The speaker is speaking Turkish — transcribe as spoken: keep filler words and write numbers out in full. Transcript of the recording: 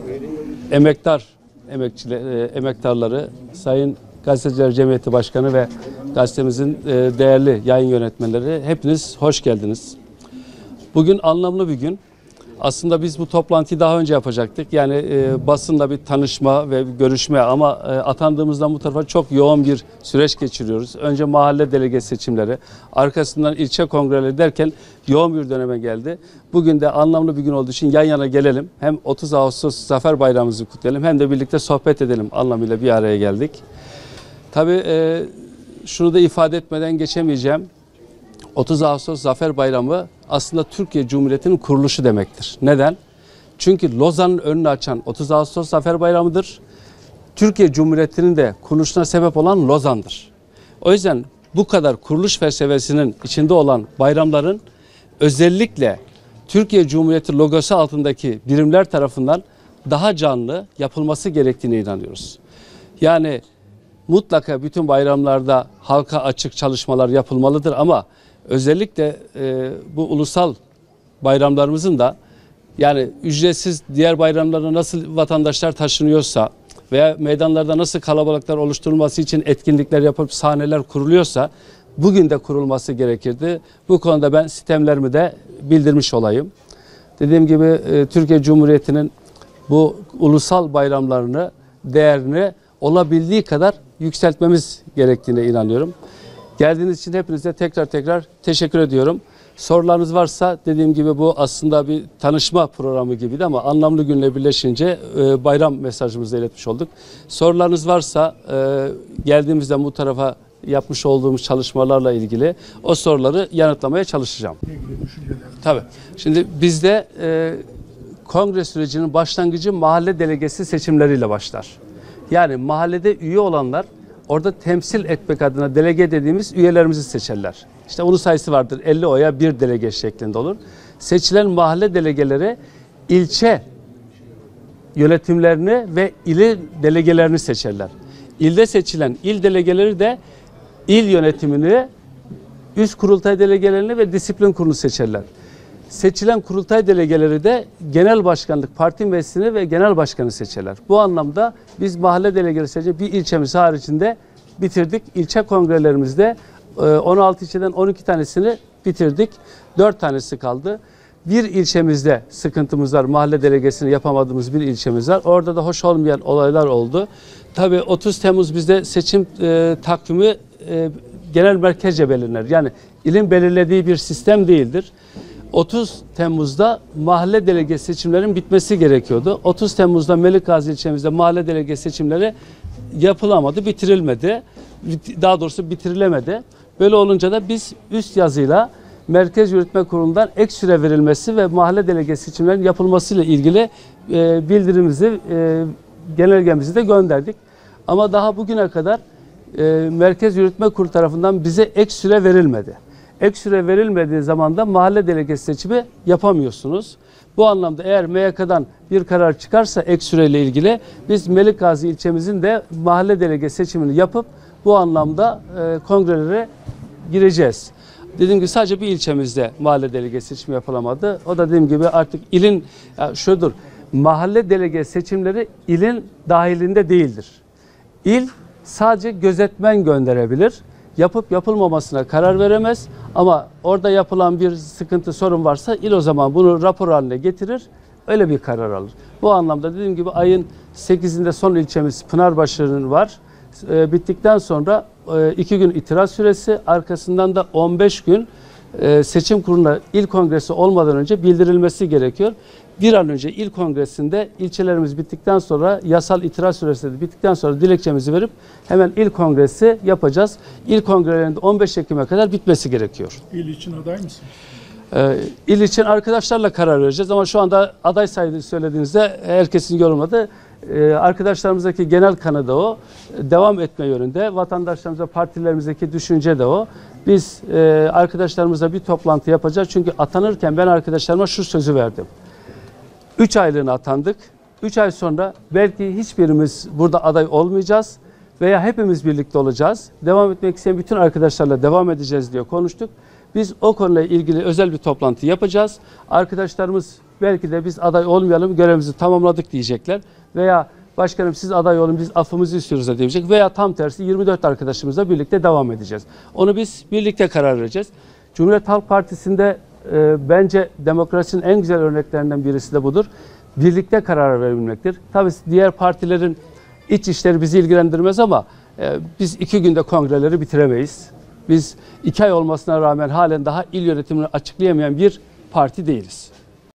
emektar emekçiler, emektarları, Sayın Gazeteciler Cemiyeti Başkanı ve gazetemizin değerli yayın yönetmenleri, hepiniz hoş geldiniz. Bugün anlamlı bir gün. Aslında biz bu toplantıyı daha önce yapacaktık. Yani e, basınla bir tanışma ve bir görüşme ama e, atandığımızdan bu tarafa çok yoğun bir süreç geçiriyoruz. Önce mahalle delege seçimleri, arkasından ilçe kongreleri derken yoğun bir döneme geldi. Bugün de anlamlı bir gün olduğu için yan yana gelelim. Hem otuz Ağustos Zafer Bayramımızı kutlayalım hem de birlikte sohbet edelim anlamıyla bir araya geldik. Tabii e, şunu da ifade etmeden geçemeyeceğim. otuz Ağustos Zafer Bayramı aslında Türkiye Cumhuriyeti'nin kuruluşu demektir. Neden? Çünkü Lozan'ın önünü açan otuz Ağustos Zafer Bayramı'dır. Türkiye Cumhuriyeti'nin de kuruluşuna sebep olan Lozan'dır. O yüzden bu kadar kuruluş felsefesinin içinde olan bayramların özellikle Türkiye Cumhuriyeti logosu altındaki birimler tarafından daha canlı yapılması gerektiğine inanıyoruz. Yani mutlaka bütün bayramlarda halka açık çalışmalar yapılmalıdır ama özellikle e, bu ulusal bayramlarımızın da yani ücretsiz diğer bayramlara nasıl vatandaşlar taşınıyorsa veya meydanlarda nasıl kalabalıklar oluşturulması için etkinlikler yapıp sahneler kuruluyorsa bugün de kurulması gerekirdi. Bu konuda ben sistemlerimi de bildirmiş olayım. Dediğim gibi e, Türkiye Cumhuriyeti'nin bu ulusal bayramlarını, değerini olabildiği kadar yükseltmemiz gerektiğine inanıyorum. Geldiğiniz için hepinize tekrar tekrar teşekkür ediyorum. Sorularınız varsa dediğim gibi bu aslında bir tanışma programı gibiydi ama anlamlı günle birleşince e, bayram mesajımızı iletmiş olduk. Sorularınız varsa e, geldiğimizde bu tarafa yapmış olduğumuz çalışmalarla ilgili o soruları yanıtlamaya çalışacağım. Tabii. Şimdi bizde e, kongre sürecinin başlangıcı mahalle delegesi seçimleriyle başlar. Yani mahallede üye olanlar orada temsil etmek adına delege dediğimiz üyelerimizi seçerler. İşte onun sayısı vardır. elli oya bir delege şeklinde olur. Seçilen mahalle delegeleri ilçe yönetimlerini ve il delegelerini seçerler. İlde seçilen il delegeleri de il yönetimini, üst kurultay delegelerini ve disiplin kurulu seçerler. Seçilen kurultay delegeleri de genel başkanlık, parti meclisini ve genel başkanı seçerler. Bu anlamda biz mahalle delegeleri seçince bir ilçemiz haricinde bitirdik. İlçe kongrelerimizde on altı ilçeden on iki tanesini bitirdik. dört tanesi kaldı. Bir ilçemizde sıkıntımız var. Mahalle delegesini yapamadığımız bir ilçemiz var. Orada da hoş olmayan olaylar oldu. Tabii otuz Temmuz bizde seçim e, takvimi e, genel merkezce belirlenir. Yani ilin belirlediği bir sistem değildir. otuz Temmuz'da mahalle delege seçimlerinin bitmesi gerekiyordu. otuz Temmuz'da Melikgazi ilçemizde mahalle delege seçimleri yapılamadı, bitirilmedi. Daha doğrusu bitirilemedi. Böyle olunca da biz üst yazıyla Merkez Yürütme Kurulu'ndan ek süre verilmesi ve mahalle delege seçimlerinin yapılmasıyla ilgili e, bildirimizi, e, genelgemizi de gönderdik. Ama daha bugüne kadar e, Merkez Yürütme Kurulu tarafından bize ek süre verilmedi. Ek süre verilmediği zaman da mahalle delegesi seçimi yapamıyorsunuz. Bu anlamda eğer M Y K'dan bir karar çıkarsa ek süreyle ilgili biz Melikgazi ilçemizin de mahalle delegesi seçimini yapıp bu anlamda e, kongrelere gireceğiz. Dediğim gibi sadece bir ilçemizde mahalle delegesi seçimi yapılamadı. O da dediğim gibi artık ilin yani şudur. Mahalle delegesi seçimleri ilin dahilinde değildir. İl sadece gözetmen gönderebilir. Yapıp yapılmamasına karar veremez ama orada yapılan bir sıkıntı, sorun varsa il o zaman bunu rapor haline getirir, öyle bir karar alır. Bu anlamda dediğim gibi ayın sekizinde son ilçemiz Pınarbaşı'nın var. E, bittikten sonra e, iki gün itiraz süresi, arkasından da on beş gün e, seçim kuruluna il kongresi olmadan önce bildirilmesi gerekiyor. Bir an önce il kongresinde ilçelerimiz bittikten sonra yasal itiraz süresi de bittikten sonra dilekçemizi verip hemen il kongresi yapacağız. İl kongrelerinde on beş Ekim'e kadar bitmesi gerekiyor. İl için aday mısınız? Ee, il için arkadaşlarla karar vereceğiz ama şu anda aday sayısı söylediğinizde herkesin yorumladığı ee, arkadaşlarımızdaki genel kanı da o. Devam etme yönünde. Vatandaşlarımıza, partilerimizdeki düşünce de o. Biz e, arkadaşlarımızla bir toplantı yapacağız. Çünkü atanırken ben arkadaşlarıma şu sözü verdim. üç aylığına atandık. üç ay sonra belki hiçbirimiz burada aday olmayacağız veya hepimiz birlikte olacağız. Devam etmek isteyen bütün arkadaşlarla devam edeceğiz diye konuştuk. Biz o konuyla ilgili özel bir toplantı yapacağız. Arkadaşlarımız belki de biz aday olmayalım, görevimizi tamamladık diyecekler. Veya başkanım siz aday olun, biz affımızı istiyoruz da diyecek. Veya tam tersi yirmi dört arkadaşımızla birlikte devam edeceğiz. Onu biz birlikte karar vereceğiz. Cumhuriyet Halk Partisi'nde e, bence demokrasinin en güzel örneklerinden birisi de budur. Birlikte karar verebilmektir. Tabii diğer partilerin iç işleri bizi ilgilendirmez ama e, biz iki günde kongreleri bitiremeyiz. Biz iki ay olmasına rağmen halen daha il yönetimini açıklayamayan bir parti değiliz.